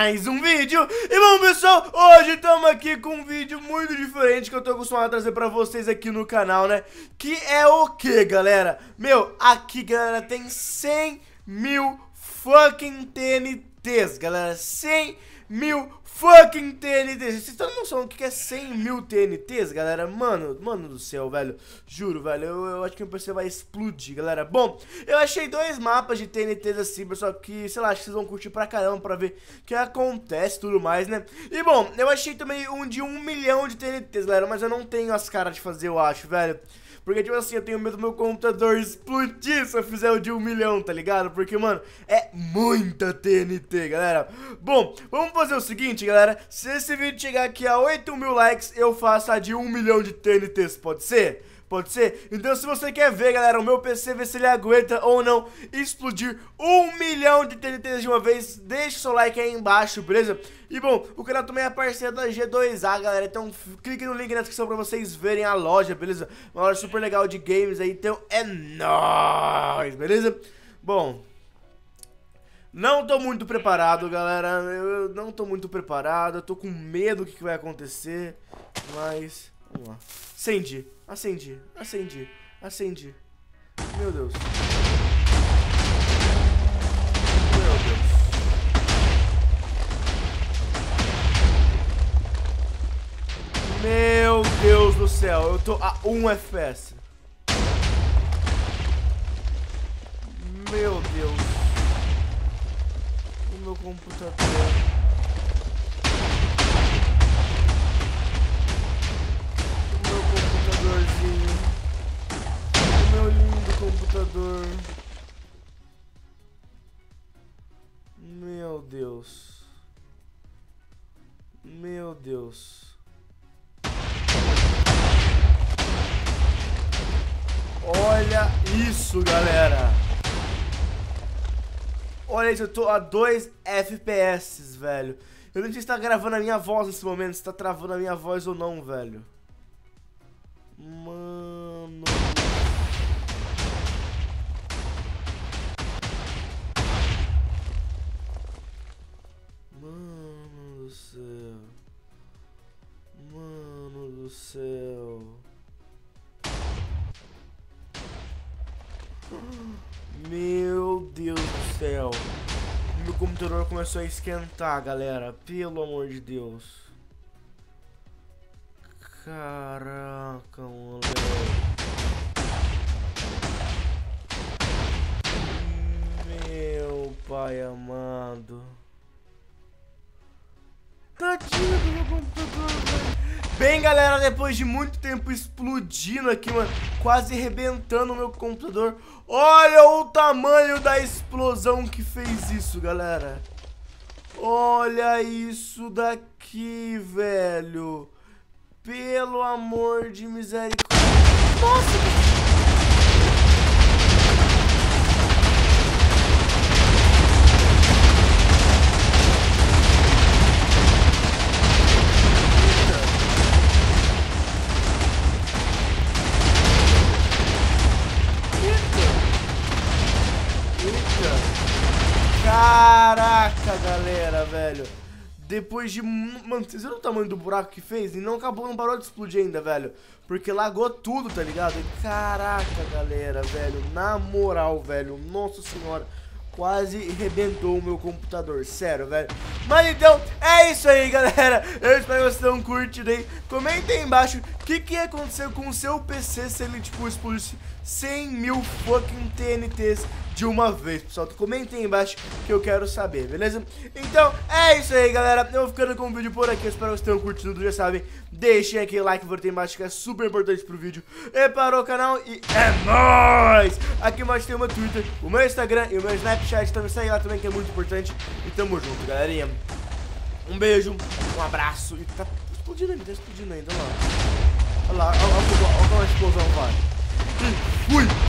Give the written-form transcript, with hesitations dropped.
mais um vídeo. E bom, pessoal, hoje estamos aqui com um vídeo muito diferente que eu tô acostumado a trazer pra vocês aqui no canal, né? Que é o que, galera? Meu, aqui, galera, tem 100 mil fucking TNTs, galera. 100 mil fucking TNTs. Vocês estão noção do que é 100 mil TNTs, galera? Mano do céu, velho. Juro, velho, eu acho que meu PC vai explodir, galera. Bom, eu achei dois mapas de TNTs assim, pessoal, que, sei lá, acho que vocês vão curtir pra caramba pra ver o que acontece e tudo mais, né? E, bom, eu achei também um de 1 milhão de TNTs, galera, mas eu não tenho as caras de fazer, eu acho, velho. Porque, tipo assim, eu tenho medo do meu computador explodir se eu fizer o de 1 milhão, tá ligado? Porque, mano, é muita TNT, galera. Bom, vamos fazer o seguinte, galera. Se esse vídeo chegar aqui a 8 mil likes, eu faço a de 1 milhão de TNTs, pode ser? Pode ser? Então, se você quer ver, galera, o meu PC, ver se ele aguenta ou não explodir 1 milhão de TNTs de uma vez, deixa o seu like aí embaixo, beleza? E, bom, o canal também é parceiro da G2A, galera, então clique no link na descrição pra vocês verem a loja, beleza? Uma loja super legal de games aí, então é nóis, beleza? Bom, não tô muito preparado, galera, eu não tô muito preparado, eu tô com medo do que vai acontecer, mas... vamos lá. Acendi. Meu Deus. Meu Deus do céu, eu tô a 1 FPS. Meu Deus. O meu computador. O meu lindo computador. Meu Deus. Meu Deus. Olha isso, galera. Olha isso, eu tô a 2 FPS, velho. Eu não sei se tá gravando a minha voz nesse momento, se tá travando a minha voz ou não, velho. Mano. Mano do céu. Mano do céu. Meu Deus do céu. Meu computador começou a esquentar, galera. Pelo amor de Deus. Caraca, moleque. Meu pai amado. Tadinho do meu computador, velho. Bem, galera, depois de muito tempo explodindo aqui, mano, quase arrebentando o meu computador. Olha o tamanho da explosão que fez isso, galera. Olha isso daqui, velho. Pelo amor de misericórdia. Nossa! Caraca, galera, velho. Depois de... mano, vocês viram o tamanho do buraco que fez? E não parou de explodir ainda, velho. Porque lagou tudo, tá ligado? E caraca, galera, velho. Na moral, velho. Nossa senhora. Quase arrebentou o meu computador, sério, velho. Mas então, é isso aí, galera. Eu espero que vocês tenham curtido aí. Comenta aí embaixo o que ia acontecer com o seu PC se ele, tipo, explodisse 100 mil fucking TNTs de uma vez, pessoal. Comenta aí embaixo que eu quero saber, beleza? Então, é isso aí, galera. Eu vou ficando com o vídeo por aqui. Eu espero que vocês tenham curtido, já sabem. Deixem aquele like, vou ter embaixo, que é super importante pro vídeo e para o canal. E é nóis! Aqui embaixo tem o meu Twitter, o meu Instagram e o meu Snapchat. Então me segue lá também, que é muito importante. E tamo junto, galerinha. Um beijo, um abraço. E tá explodindo ainda, olha lá. Olha lá, olha como a explosão vai. Fui!